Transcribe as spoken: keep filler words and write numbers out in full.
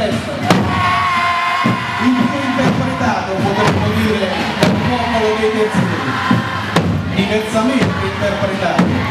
questo, il più interpretato, potremmo dire, dal popolo dei terzieri, diversamente interpretato.